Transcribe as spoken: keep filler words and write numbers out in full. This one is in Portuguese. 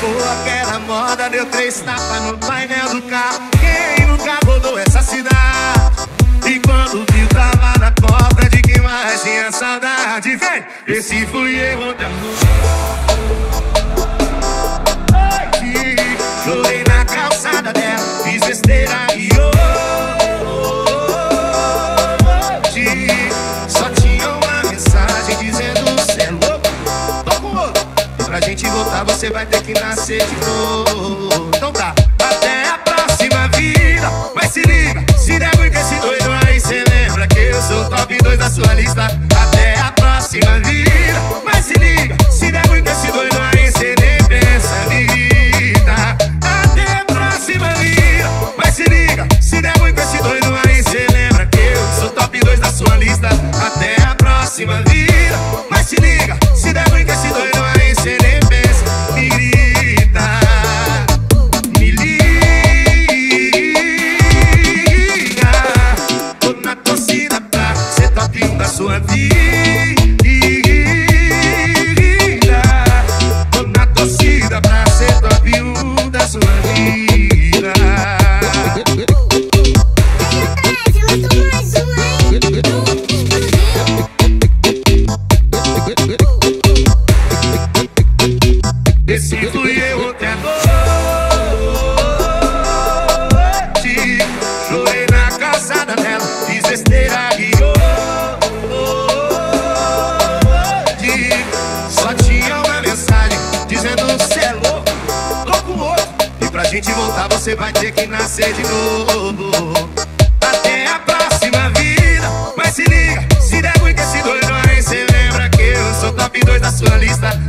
Pegou aquela moda, deu três tapas no painel do carro. Quem nunca rodou essa cidade? E quando viu tava na cobra de quem mais tinha saudade. Vem, esse fui eu ontem à noite. Chorei na calçada dela, fiz besteira e hoje só tinha uma mensagem dizendo cê é louco, tô com outro. E pra gente voltar você vai ter que nascer de novo. Então tá, até a próxima vida. Mas se liga, se der ruim com esse doido aí, cê lembra que eu sou top dois da sua lista. Até a próxima vida. Mas se liga, se der ruim com esse doido aí, cê nem pensa em vida. Até a próxima vida. Mas se liga, se der ruim com esse doido aí, cê lembra que eu sou top dois da sua lista. Até a próxima vida. Mas se liga, se der ruim com esse doido aí, cê nem pensa, me grita, me liga. Tô na torcida pra ser top um da sua vida. Tô na torcida pra ser top um da sua vida. Esse fui eu ontem à noite. Chorei na calçada dela, fiz besteira e hoje só tinha uma mensagem dizendo cê é louco, tô com outro. E pra gente voltar você vai ter que nascer de novo. Até a próxima vida. Mas se liga, se der ruim com esse doido aí, cê lembra que eu sou top dois da sua lista.